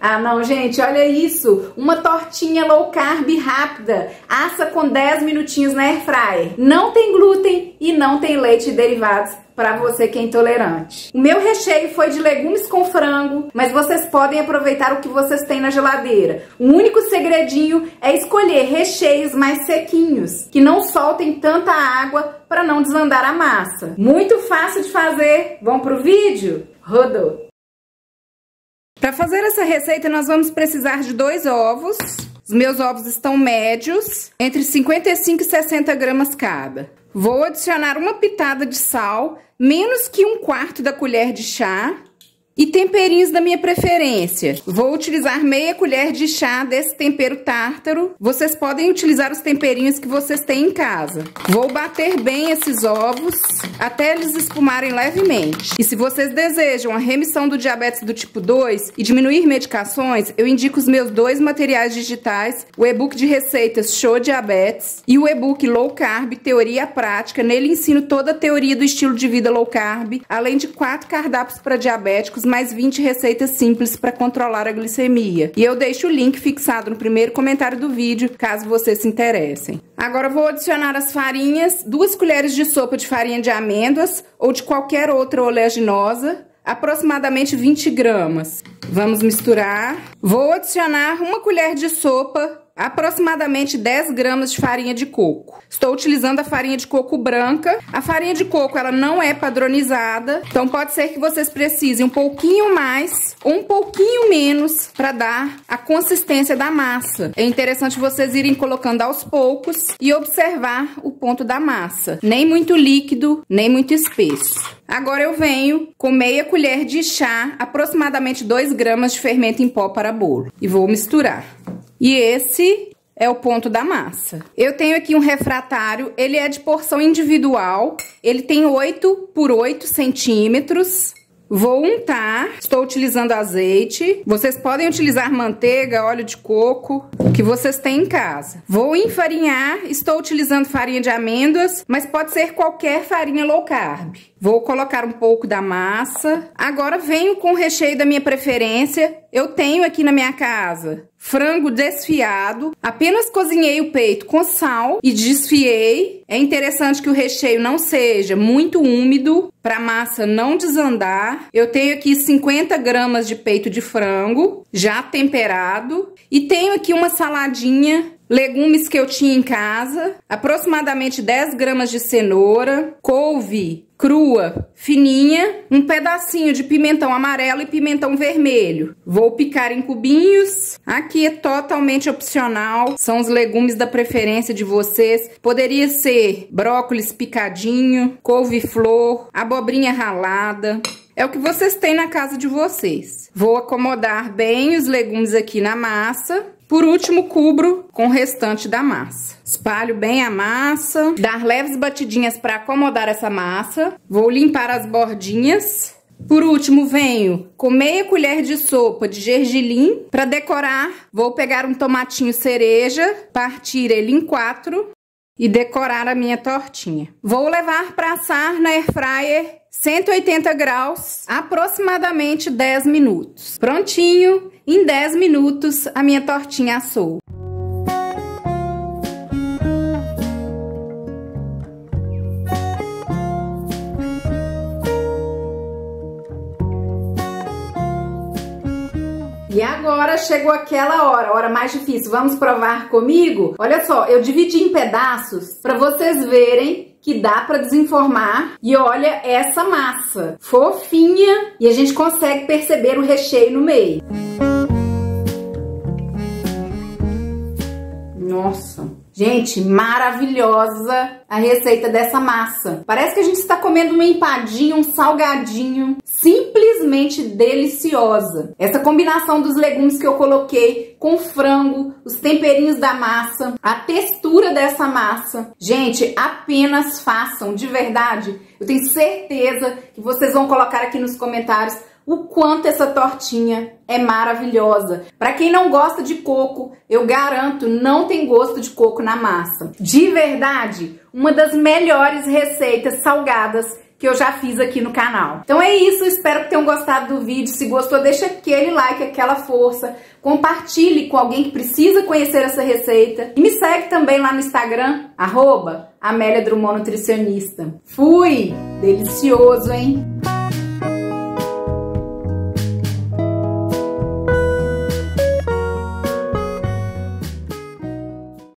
Ah, não, gente, olha isso. Uma tortinha low carb rápida. Assa com 10 minutinhos na air fryer. Não tem glúten e não tem leite e derivados para você que é intolerante. O meu recheio foi de legumes com frango, mas vocês podem aproveitar o que vocês têm na geladeira. O único segredinho é escolher recheios mais sequinhos, que não soltem tanta água para não desandar a massa. Muito fácil de fazer. Vamos pro vídeo? Rodou! Para fazer essa receita, nós vamos precisar de 2 ovos. Os meus ovos estão médios, entre 55 e 60 gramas cada. Vou adicionar uma pitada de sal, menos que 1/4 da colher de chá. E temperinhos da minha preferência. Vou utilizar meia colher de chá desse tempero tártaro. Vocês podem utilizar os temperinhos que vocês têm em casa. Vou bater bem esses ovos até eles espumarem levemente. E se vocês desejam a remissão do diabetes do tipo 2 e diminuir medicações, eu indico os meus 2 materiais digitais, o e-book de receitas Show Diabetes e o e-book Low Carb, Teoria Prática. Nele ensino toda a teoria do estilo de vida low carb, além de 4 cardápios para diabéticos, mais 20 receitas simples para controlar a glicemia. E eu deixo o link fixado no primeiro comentário do vídeo, caso vocês se interessem. Agora vou adicionar as farinhas, 2 colheres de sopa de farinha de amêndoas ou de qualquer outra oleaginosa, aproximadamente 20 gramas. Vamos misturar. Vou adicionar 1 colher de sopa, aproximadamente 10 gramas de farinha de coco. Estou utilizando a farinha de coco branca. A farinha de coco, ela não é padronizada, então pode ser que vocês precisem um pouquinho mais ou um pouquinho menos para dar a consistência da massa. É interessante vocês irem colocando aos poucos e observar o ponto da massa. Nem muito líquido, nem muito espesso. Agora eu venho com meia colher de chá, aproximadamente 2 gramas de fermento em pó para bolo. E vou misturar. E esse é o ponto da massa. Eu tenho aqui um refratário, ele é de porção individual, ele tem 8 por 8 centímetros. Vou untar, estou utilizando azeite, vocês podem utilizar manteiga, óleo de coco, o que vocês têm em casa. Vou enfarinhar, estou utilizando farinha de amêndoas, mas pode ser qualquer farinha low carb. Vou colocar um pouco da massa. Agora venho com o recheio da minha preferência. Eu tenho aqui na minha casa frango desfiado. Apenas cozinhei o peito com sal e desfiei. É interessante que o recheio não seja muito úmido para a massa não desandar. Eu tenho aqui 50 gramas de peito de frango já temperado. E tenho aqui uma saladinha, legumes que eu tinha em casa, aproximadamente 10 gramas de cenoura, couve crua, fininha, um pedacinho de pimentão amarelo e pimentão vermelho. Vou picar em cubinhos. Aqui é totalmente opcional, são os legumes da preferência de vocês. Poderia ser brócolis picadinho, couve-flor, abobrinha ralada. É o que vocês têm na casa de vocês. Vou acomodar bem os legumes aqui na massa. Por último, cubro com o restante da massa. Espalho bem a massa, dar leves batidinhas para acomodar essa massa. Vou limpar as bordinhas. Por último, venho com meia colher de sopa de gergelim. Para decorar, vou pegar um tomatinho cereja, partir ele em 4 e decorar a minha tortinha. Vou levar para assar na air fryer 180 graus, aproximadamente 10 minutos. Prontinho, em 10 minutos a minha tortinha assou. E agora chegou aquela hora mais difícil. Vamos provar comigo? Olha só, eu dividi em pedaços para vocês verem que dá para desenformar. E olha essa massa, fofinha, e a gente consegue perceber o recheio no meio. Nossa, gente, maravilhosa a receita dessa massa. Parece que a gente está comendo uma empadinha, um salgadinho, simplesmente deliciosa. Essa combinação dos legumes que eu coloquei com frango, os temperinhos da massa, a textura dessa massa. Gente, apenas façam, de verdade. Eu tenho certeza que vocês vão colocar aqui nos comentários o quanto essa tortinha é maravilhosa. Para quem não gosta de coco, eu garanto, não tem gosto de coco na massa. De verdade, uma das melhores receitas salgadas que que eu já fiz aqui no canal. Então é isso, espero que tenham gostado do vídeo. Se gostou, deixa aquele like, aquela força. Compartilhe com alguém que precisa conhecer essa receita. E me segue também lá no Instagram, @Amélia Drummond Nutricionista. Fui! Delicioso, hein?